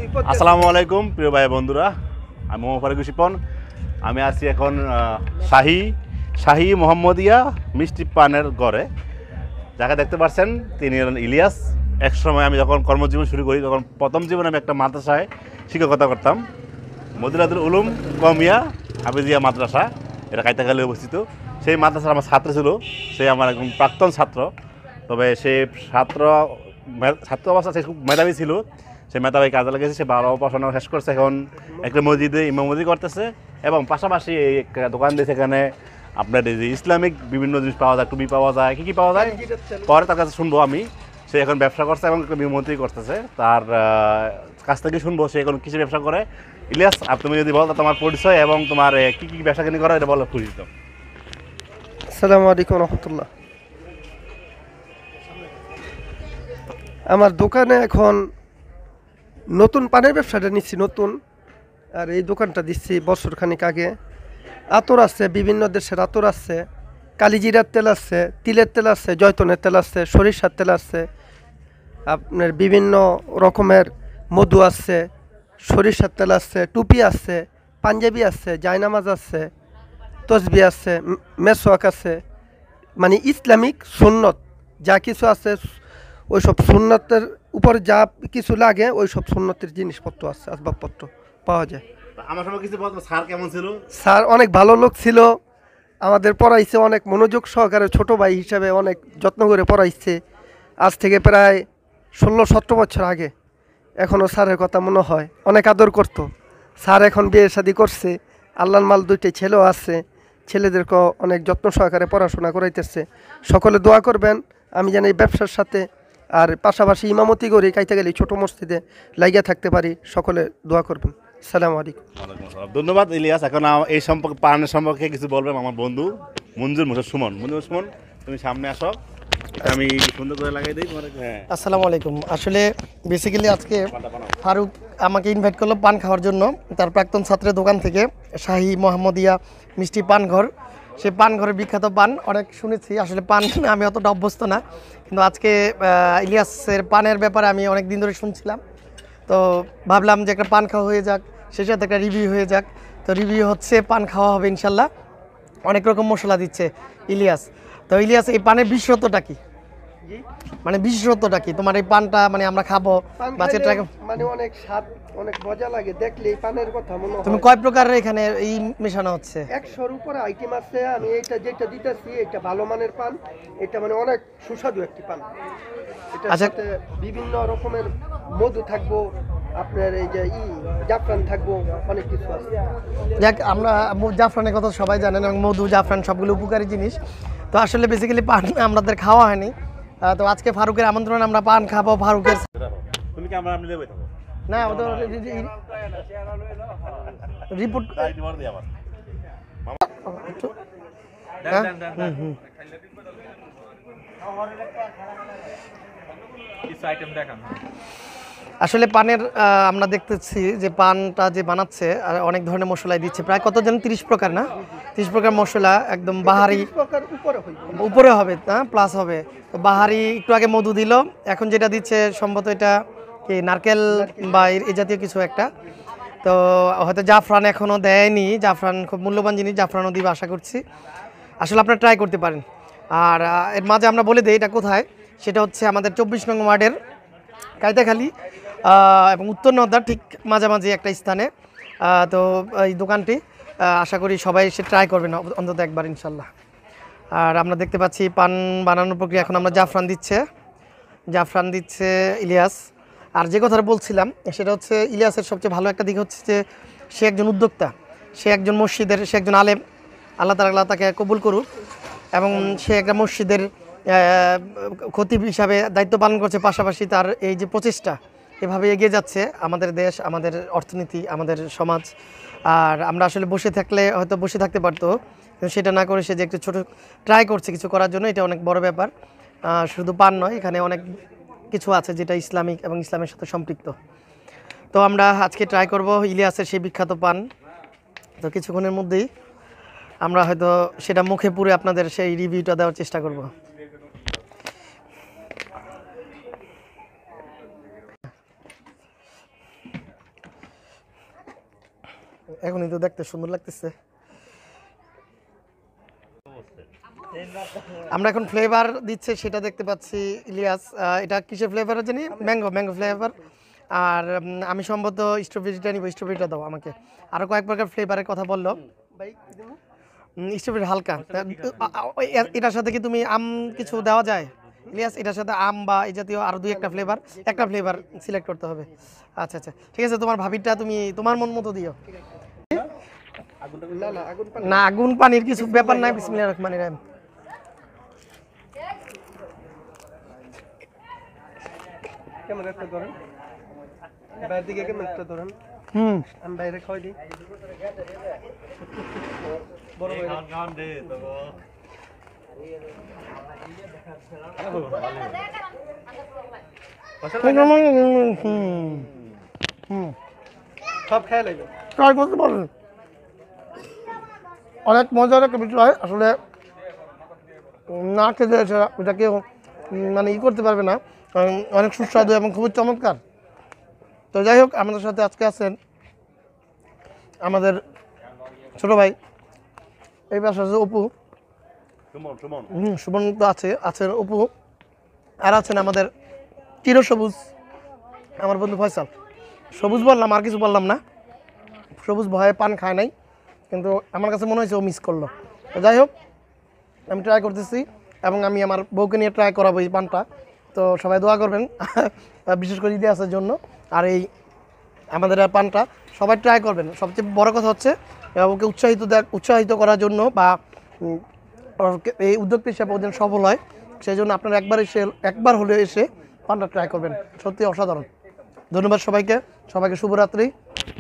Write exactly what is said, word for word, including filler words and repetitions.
আসসালামু আলাইকুম প্রিয় ভাই বন্ধুরা, আমি মোহাম্মদ ফারুক শিপন। আমি আছি এখন শাহী শাহী মোহাম্মদিয়া মিষ্টি পানের গড়ে। যাকে দেখতে পাচ্ছেন তিনি হলেন ইলিয়াস। এক সময় আমি যখন কর্মজীবন শুরু করি তখন প্রথম জীবনে আমি একটা মাদ্রাসায় শিক্ষকতা করতাম, মদিনাতুল উলুম কমিয়া হাফিজিয়া মাদ্রাসা, এটা কাইতাখালী অবস্থিত। সেই মাদ্রাসার আমার ছাত্র ছিল, সে আমার একদম প্রাক্তন ছাত্র। তবে সে ছাত্র ছাত্র অবস্থা সে খুব মেধাবী ছিল। সে মেধাবী কাজে লেগেছে, সে বারো পড়াশোনা শেষ করছে, এখন একটা মসজিদে ইমামতি করতেছে এবং পাশাপাশি এই দোকান দিয়েছে। এখানে আপনার এই যে ইসলামিক বিভিন্ন জিনিস পাওয়া যায়, টুপি পাওয়া যায়, কী কী পাওয়া যায় পরে তার কাছে শুনবো আমি। সে এখন ব্যবসা করছে এবং একটা ইমামতি করতেছে, তার কাছ থেকে শুনবো সে এখন কিসে ব্যবসা করে। ইলিয়াস, তুমি যদি বলো তোমার পরিচয় এবং তোমার কী কী ব্যবসা কিনে করো এটা বলো, খুশি তো। আসসালামু আলাইকুম রহমতুল্লাহ। আমার দোকানে এখন নতুন পানের ব্যবসাটা নিচ্ছি নতুন, আর এই দোকানটা দিচ্ছি বছরখানিক আগে। আতর আছে, বিভিন্ন দেশের আতর আছে, কালিজিরার তেল আছে, তিলের তেল আছে, জয়তনের তেল আছে, সরিষার তেল আছে, আপনার বিভিন্ন রকমের মধু আছে, সরিষার তেল আছে, টুপি আছে, পাঞ্জাবি আছে, জায়নামাজ আছে, তসবি আছে, মেসওয়াক আছে, মানে ইসলামিক সুন্নত যা কিছু আছে ওই সব সুন্নতের উপর যা কিছু লাগে ওই সব সুন্নতের জিনিসপত্র আছে, আসবাবপত্র পাওয়া যায়। আমার সময় কিছু বলতো, স্যার কেমন ছিল? স্যার অনেক ভালো লোক ছিল, আমাদের পড়াইছে অনেক মনোযোগ সহকারে, ছোট ভাই হিসাবে অনেক যত্ন করে পড়াইছে। আজ থেকে প্রায় ষোলো সতেরো বছর আগে। এখনও স্যারের কথা মনে হয়, অনেক আদর করতো। স্যার এখন বিয়ে শাদী করছে, আল্লাহর মাল দুইটাই ছেলেও আছে, ছেলেদেরকেও অনেক যত্ন সহকারে পড়াশোনা করাইতেছে। সকলে দোয়া করবেন আমি যেন এই ব্যবসার সাথে আর পাশাপাশি ইমামতি করি, কাইতে গেলে ছোটো মসজিদে লাগিয়ে থাকতে পারি। সকলে দোয়া করবেন। আসসালামু আলাইকুম। ধন্যবাদ ইলিয়াস। এখন এই সম্পর্কে পানের সম্পর্কে কিছু বলবেন আমার বন্ধু মঞ্জুর মোসাদ সুমন। মঞ্জুর সুমন, তুমি সামনে আসো, আমি সুন্দর করে লাগাই দিই তোমার। হ্যাঁ, আসসালামু আলাইকুম। আসলে বেসিক্যালি আজকে ফারুক আমাকে ইনভাইট করলো পান খাওয়ার জন্য, তার প্রাক্তন ছাত্রের দোকান থেকে, শাহী মোহাম্মদিয়া মিষ্টি পানঘর। সে পানঘরের বিখ্যাত পান অনেক শুনেছি, আসলে পান আমি অতটা অভ্যস্ত না, কিন্তু আজকে ইলিয়াসের পানের ব্যাপারে আমি অনেক দিন ধরে শুনছিলাম, তো ভাবলাম যে একটা পান খাওয়া হয়ে যাক, সেই সাথে একটা রিভিউ হয়ে যাক। তো রিভিউ হচ্ছে, পান খাওয়া হবে ইনশাল্লাহ। অনেক রকম মশলা দিচ্ছে ইলিয়াস। তো ইলিয়াস, এই পানের বিশেষত্বটা কি? মানে বিশেষত্বটা কি তোমার এই পানটা? মানে আমরা খাবো বাচ্চাটাকে, মানে অনেক স্বাদ, অনেক মজা লাগে দেখলে এই পানের কথা মনে হয়। তুমি কয় প্রকারের এখানে এই মেশানো হচ্ছে? একশোর উপরে আইটেম আছে। আমি এইটা যেটা দিতেছি এটা ভালো মানের পান, এটা মানে অনেক সুস্বাদু একটি পান। এটার সাথে বিভিন্ন রকমের মধু থাকবো, আপনার এই যে ই জাফরান থাকবো, অনেক কিছু আছে। যাক, আমরা জাফরানের কথা সবাই জানেন, এবং মধু জাফরান সবগুলো উপকারী জিনিস। তো আসলে বেসিক্যালি পান আমাদের খাওয়া হয়নি, তো আজকে ফারুকের আমন্ত্রণ আমরা পান খাবো। ফারুকের তুমি কি আমরা আমি দেবো না রিপোর্ট আসলে পানের আমরা দেখতেছি যে পানটা যে বানাচ্ছে অনেক ধরনের মশলা দিচ্ছে, প্রায় কত যেন তিরিশ প্রকার না তিরিশ প্রকার মশলা, একদম বাহারি উপরে হবে না, প্লাস হবে। তো বাহারি একটু আগে মধু দিল, এখন যেটা দিচ্ছে সম্ভবত এটা কি নারকেল বা এই জাতীয় কিছু একটা। তো হয়তো জাফরান এখনও দেয়নি, জাফরান খুব মূল্যবান জিনিস, জাফরানও দিবে আশা করছি। আসলে আপনারা ট্রাই করতে পারেন। আর এর মাঝে আমরা বলে দিই এটা কোথায়, সেটা হচ্ছে আমাদের চব্বিশ নং ওয়ার্ডের কাইতাখালী এবং উত্তর নদার ঠিক মাঝামাঝি একটা স্থানে। তো এই দোকানটি আশা করি সবাই এসে ট্রাই করবেন অন্তত একবার ইনশাল্লাহ। আর আমরা দেখতে পাচ্ছি পান বানানোর প্রক্রিয়া, এখন আমরা জাফরান দিচ্ছে জাফরান দিচ্ছে ইলিয়াস। আর যে কথাটা বলছিলাম সেটা হচ্ছে ইলিয়াসের সবচেয়ে ভালো একটা দিক হচ্ছে যে সে একজন উদ্যোক্তা, সে একজন মসজিদের, সে একজন আলেম, আল্লাহ তাআলা তাকে কবুল করুক, এবং সে একটা মসজিদের খতিব হিসাবে দায়িত্ব পালন করছে, পাশাপাশি তার এই যে প্রচেষ্টা এভাবে এগিয়ে যাচ্ছে আমাদের দেশ, আমাদের অর্থনীতি, আমাদের সমাজ। আর আমরা আসলে বসে থাকলে হয়তো বসে থাকতে পারতো, কিন্তু সেটা না করে সে যে একটু ছোটো ট্রাই করছে কিছু করার জন্য, এটা অনেক বড় ব্যাপার। শুধু পান নয়, এখানে অনেক কিছু আছে যেটা ইসলামিক এবং ইসলামের সাথে সম্পৃক্ত। তো আমরা আজকে ট্রাই করব ইলিয়াসের সেই বিখ্যাত পান। তো কিছুক্ষণের মধ্যেই আমরা হয়তো সেটা মুখে পুরে আপনাদের সেই রিভিউটা দেওয়ার চেষ্টা করব। এখনই তো দেখতে সুন্দর লাগতেছে। আমরা এখন ফ্লেভার দিচ্ছে সেটা দেখতে পাচ্ছি ইলিয়াস। আহ, এটা কিসের ফ্লেভার জানি? Mango, mango flavour. আর উম, আমি সম্ভবত স্ট্রবেরিটা নিব, স্ট্রবেরিটা দাও আমাকে। আরও কয়েক প্রকার ফ্লেভারের কথা বললো। স্ট্রবেরি হালকা। এটার সাথে কি তুমি আম কিছু দেওয়া যায় ইলিয়াস? এটার সাথে আম বা এই জাতীয় আরো দুই একটা ফ্লেভার, একটা ফ্লেভার সিলেক্ট করতে হবে। আচ্ছা আচ্ছা ঠিক আছে, তোমার ভাবিটা তুমি তোমার মন মতো দিও। না আগুন পানির কিছু ব্যাপার নাই। বিসমিল্লাহির রহমানির রহিম। কেমন একটা ধরেন, বাইরের দিকে কেমন একটা ধরেন। হুম আমি বাইরে খাওয়াই দিই। বড় ভাই হুম সব খেয়ে লাগবে। ট্রাই করতে পারবেন, অনেক মজার একটা বিষয় আসলে। না খেতে এছাড়া এটা কেউ উম, মানে ই করতে পারবে না। কারণ অনেক সুস্বাদু এবং খুবই চমৎকার। তো যাই হোক, আমাদের সাথে আজকে আছেন আমাদের ছোট ভাই, এই পাশে আছে অপু। সুমন সুমন হুম সুমন তো আছে, আছেন অপু, আর আছেন আমাদের চিরসবুজ আমার বন্ধু ফয়সাল। সবুজ বললাম, আর কিছু বললাম না। সবুজ ভয়ে পান খায় নাই, কিন্তু আমার কাছে মনে হয়েছে ও মিস করলো। তো যাই হোক, আমি ট্রাই করতেছি এবং আমি আমার বউকে নিয়ে ট্রাই করাবো এই পানটা। তো সবাই দোয়া করবেন বিশেষ করে ঈদে আসার জন্য। আর এই আমাদের এই পানটা সবাই ট্রাই করবেন। সবচেয়ে বড় কথা হচ্ছে ওকে উৎসাহিত দেখ উৎসাহিত করার জন্য বা উম, ওকে- এই উদ্যোগটি হিসাবে ওদের সফল হয়, সেই জন্য আপনারা একবার এসে একবার হলে এসে পানটা ট্রাই করবেন। সত্যি অসাধারণ। ধন্যবাদ সবাইকে, সবাইকে শুভরাত্রি।